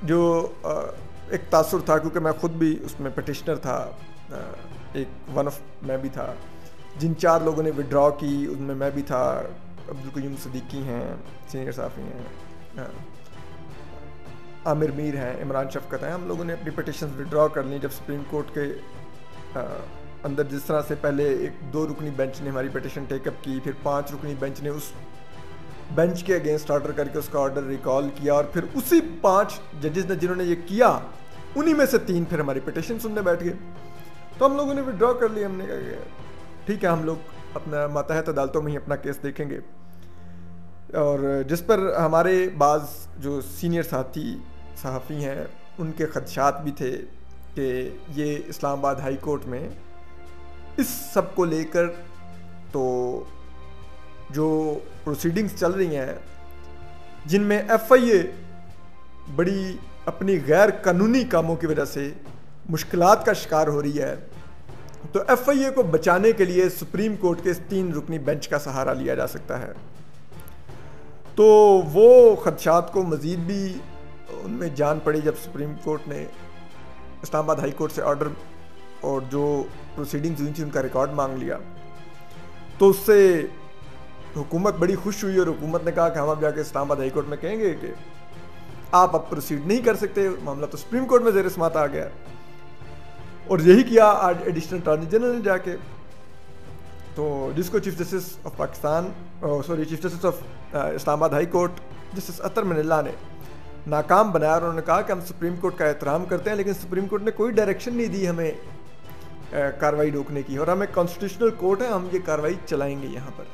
जो एक तासुर था, क्योंकि मैं ख़ुद भी उसमें पटिशनर था, एक वन ऑफ मैं भी था। जिन 4 लोगों ने विड्रॉ की उनमें मैं भी था। अब्दुल क़य्यूम सिद्दीकी हैं, सीनियर साफ़ी हैं, आमिर मीर हैं, इमरान शफ़क़त हैं। हम लोगों ने अपनी पटिशन विड्रॉ कर ली जब सुप्रीम कोर्ट के अंदर जिस तरह से पहले एक 2 रुकनी बेंच ने हमारी पटिशन टेकअप की, फिर 5 रुकनी बेंच ने उस बेंच के अगेंस्ट ऑर्डर करके उसका ऑर्डर रिकॉल किया, और फिर उसी 5 जजेस ने जिन्होंने ये किया उन्हीं में से 3 फिर हमारी पटिशन सुनने बैठ गए। तो हम लोगों ने विड्रॉ कर लिया। हमने कहा ठीक है, हम लोग अपना मातहत अदालतों में ही अपना केस देखेंगे। और जिस पर हमारे बाज़ जो सीनियर साथी सहाफ़ी हैं उनके ख़दशात भी थे कि ये इस्लामाबाद हाई कोर्ट में इस सब को लेकर तो जो प्रोसीडिंग्स चल रही हैं जिनमें FIA बड़ी अपनी गैर कानूनी कामों की वजह से मुश्किलात का शिकार हो रही है, तो FIA को बचाने के लिए सुप्रीम कोर्ट के इस 3 रुकनी बेंच का सहारा लिया जा सकता है। तो वो ख़दशात को मज़ीद भी उनमें जान पड़ी जब सुप्रीम कोर्ट ने इस्लामाबाद हाई कोर्ट से ऑर्डर और जो प्रोसीडिंग्स हुई थी उनका रिकॉर्ड मांग लिया। तो उससे हुकूमत बड़ी खुश हुई और हुकूमत ने कहा कि हम अब जाके इस्लामाबाद हाई कोर्ट में कहेंगे कि आप अब प्रोसीड नहीं कर सकते, मामला तो सुप्रीम कोर्ट में ज़ेर समात आ गया। और यही किया आज एडिशनल अटॉर्नी जनरल ने जाके, तो जिसको chief justice of Pakistan chief justice of Islamabad High Court justice Athar Minallah ने नाकाम बनाया। और उन्होंने कहा कि हम सुप्रीम कोर्ट का एहतराम करते हैं, लेकिन सुप्रीम कोर्ट ने कोई डायरेक्शन नहीं दी हमें कार्रवाई रोकने की, और हमें कॉन्स्टिट्यूशनल कोर्ट है, हम ये कार्रवाई चलाएंगे यहाँ पर।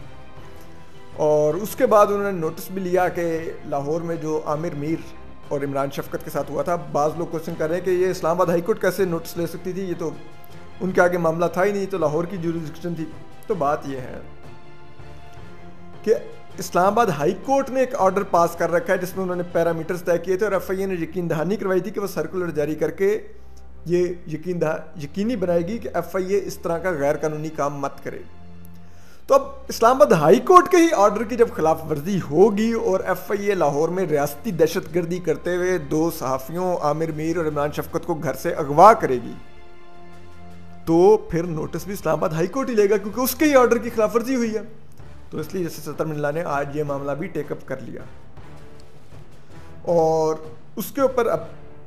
और उसके बाद उन्होंने नोटिस भी लिया कि लाहौर में जो आमिर मीर और इमरान शफ़क़त के साथ हुआ था, बाज़ लोग क्वेश्चन कर रहे हैं कि ये इस्लामाबाद हाई कोर्ट कैसे नोटिस ले सकती थी, ये तो उनके आगे मामला था ही नहीं, तो लाहौर की जुरिस्डिक्शन थी। तो बात यह है कि इस्लामाबाद हाई कोर्ट ने एक ऑर्डर पास कर रखा है जिसमें उन्होंने पैरामीटर्स तय किए थे, और FIA ने यकीन दहानी करवाई थी कि वह सर्कुलर जारी करके ये यकीनी बनाएगी कि FIA इस तरह का गैर कानूनी काम मत करे। तो अब इस्लामाबाद हाई कोर्ट के ही ऑर्डर की जब खिलाफ वर्जी होगी और FIA लाहौर में रियासती दहशतगर्दी करते हुए 2 सहाफ़ियों आमिर मीर और इमरान शफ़क़त को घर से अगवा करेगी, तो फिर नोटिस भी इस्लामाबाद हाई कोर्ट ही लेगा, क्योंकि उसके ही ऑर्डर की खिलाफ वर्जी हुई है। तो इसलिए जस्टिस अतर मनिल्ला ने आज ये मामला भी टेकअप कर लिया, और उसके ऊपर अब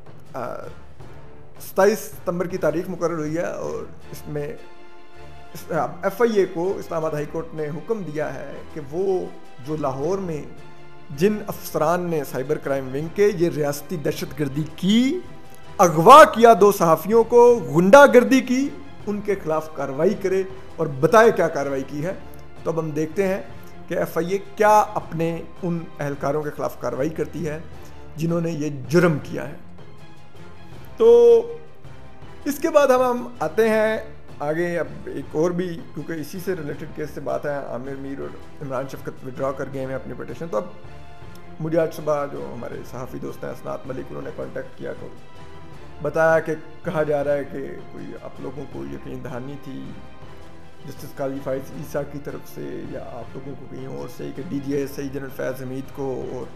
27 सितंबर की तारीख मुकर्रर हुई है, और इसमें FIA को इस्लामाबाद हाई कोर्ट ने हुक्म दिया है कि वो जो लाहौर में जिन अफसरान ने साइबर क्राइम विंग के ये रियासती दहशतगर्दी की, अगवा किया 2 सहाफ़ियों को, गुंडागर्दी की, उनके खिलाफ कार्रवाई करे और बताए क्या कार्रवाई की है। तो अब हम देखते हैं कि FIA क्या अपने उन एहलकारों के खिलाफ कार्रवाई करती है जिन्होंने ये जुर्म किया है। तो इसके बाद हम आते हैं आगे। अब एक और भी, क्योंकि इसी से रिलेटेड केस से बात है, आमिर मीर और इमरान शफ़क़त विड्रॉ कर गए हैं अपनी पटिशन। तो अब मुझे आज सुबह जो हमारे सहाफ़ी दोस्त हैं असनात मलिक, उन्होंने कॉन्टेक्ट किया तो बताया कि कहा जा रहा है कि कोई आप लोगों को यकीन दहानी थी जस्टिस काजी फाइज ईसा की तरफ से, या आप लोगों को कहीं और से, कि DGSI जनरल फैज़ हमीद को और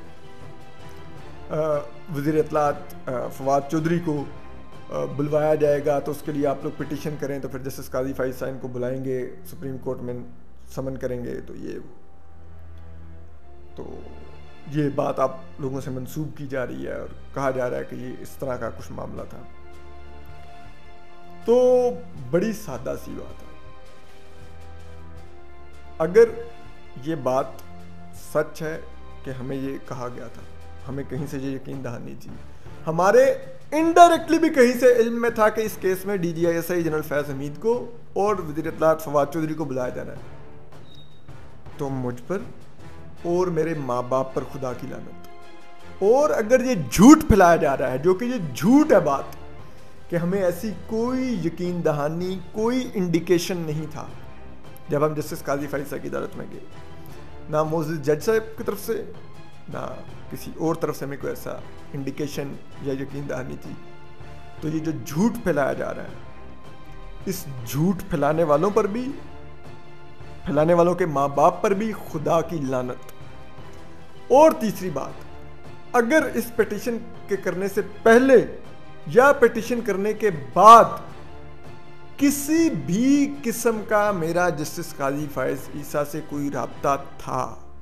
वज़ीर इत्तलात फवाद चौधरी को बुलवाया जाएगा, तो उसके लिए आप लोग पिटीशन करें, तो फिर जस्टिस काजी फाइज साइन को बुलाएंगे, सुप्रीम कोर्ट में समन करेंगे। तो ये बात आप लोगों से मंसूब की जा रही है, और कहा जा रहा है कि ये इस तरह का कुछ मामला था। तो बड़ी सादा सी बात है, अगर ये बात सच है कि हमें ये कहा गया था, हमें कहीं से ये यकीन दहानी थी, हमारे इनडायरेक्टली भी कहीं से इल्म में था कि इस केस में DGSI जनरल फैज़ हमीद को और वज़ीर इत्तलात फवाद चौधरी को बुलाया जाना है, तो मुझ पर और मेरे माँ बाप पर खुदा की लानत। और अगर ये झूठ फैलाया जा रहा है, जो कि ये झूठ है बात, कि हमें ऐसी कोई यकीन दहानी, कोई इंडिकेशन नहीं था जब हम जस्टिस काजी फाइज की अदालत में गए, ना मौजूद जज साहब की तरफ से ना किसी और तरफ से हमें कोई ऐसा इंडिकेशन या यकीन दहानी थी। तो ये जो झूठ फैलाया जा रहा है, इस झूठ फैलाने वालों पर भी, फैलाने वालों के माँ बाप पर भी खुदा की लानत। और तीसरी बात, अगर इस पिटीशन के करने से पहले या पिटीशन करने के बाद किसी भी किस्म का मेरा जस्टिस काजी फायज ईसा से कोई राब्ता था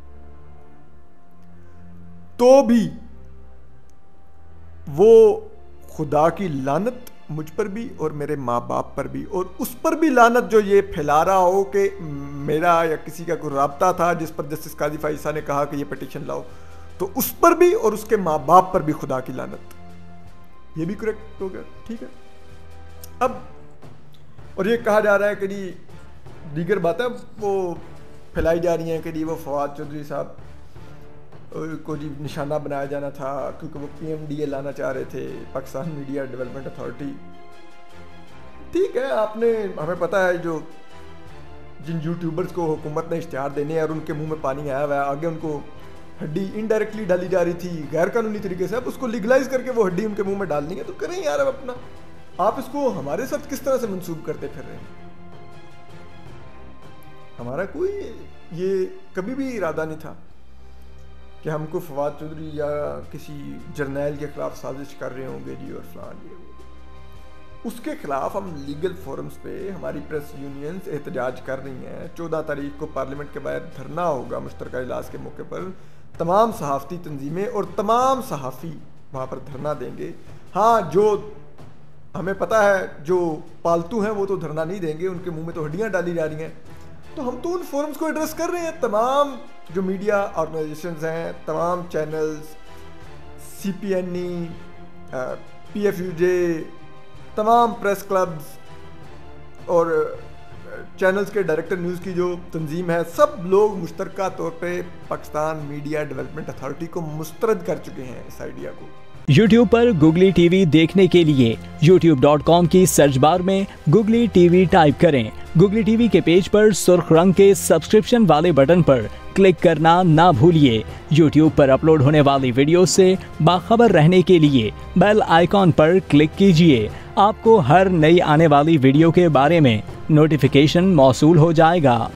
तो भी वो खुदा की लानत मुझ पर भी और मेरे माँ बाप पर भी, और उस पर भी लानत जो ये फैला रहा हो कि मेरा या किसी का कोई राब्ता था जिस पर जस्टिस काजी फायज ईसा ने कहा कि ये पिटीशन लाओ, तो उस पर भी और उसके माँ बाप पर भी खुदा की लानत। ये भी करेक्ट हो गया, ठीक है। अब और ये कहा जा रहा है कि जी दीगर बातें वो फैलाई जा रही हैं कि जी वो फवाद चौधरी साहब को जी निशाना बनाया जाना था क्योंकि वो PMDA लाना चाह रहे थे, पाकिस्तान मीडिया डेवलपमेंट अथॉरिटी। ठीक है, आपने हमें पता है जो जिन यूट्यूबर्स को हुकूमत ने इश्तिहार देने हैं और उनके मुंह में पानी आया हुआ है, आगे उनको हड्डी इनडायरेक्टली डाली जा रही थी गैर कानूनी तरीके से, अब उसको लीगलाइज करके वो हड्डी उनके मुंह में डालनी है, तो करें यार अब अपना। आप इसको हमारे साथ किस तरह से मंसूब करते फिर रहे हैं? हमारा कोई ये कभी भी इरादा नहीं था कि हमको फवाद चौधरी या किसी जर्नैल के खिलाफ साजिश कर रहे होंगे जी और फलान ये उसके खिलाफ हम लीगल फोरम्स पे हमारी प्रेस यूनियंस एहतजाज कर रही हैं। 14 तारीख को पार्लियामेंट के बाहर धरना होगा मुश्तरका इजलास के मौके पर, तमाम सहाफ़ती तंजीमें और तमाम सहाफ़ी वहाँ पर धरना देंगे। हाँ, जो हमें पता है जो पालतू हैं वो तो धरना नहीं देंगे, उनके मुंह में तो हड्डियाँ डाली जा रही हैं, तो हम तो उन फोरम्स को एड्रेस कर रहे हैं। तमाम जो मीडिया ऑर्गेनाइजेशंस हैं, तमाम चैनल्स, CPNE, PFUJ, तमाम प्रेस क्लब्स और चैनल्स के डायरेक्टर न्यूज़ की जो तंजीम है, सब लोग मुश्तरका तौर पे पाकिस्तान मीडिया डेवलपमेंट अथॉरिटी को मुस्तरद कर चुके हैं इस आइडिया को। YouTube पर Googly TV देखने के लिए youtube.com की सर्च बार में Googly TV टाइप करें। Googly TV के पेज पर सुर्ख रंग के सब्सक्रिप्शन वाले बटन पर क्लिक करना ना भूलिए। YouTube पर अपलोड होने वाली वीडियो से बाखबर रहने के लिए बेल आइकॉन पर क्लिक कीजिए। आपको हर नई आने वाली वीडियो के बारे में नोटिफिकेशन मौसूल हो जाएगा।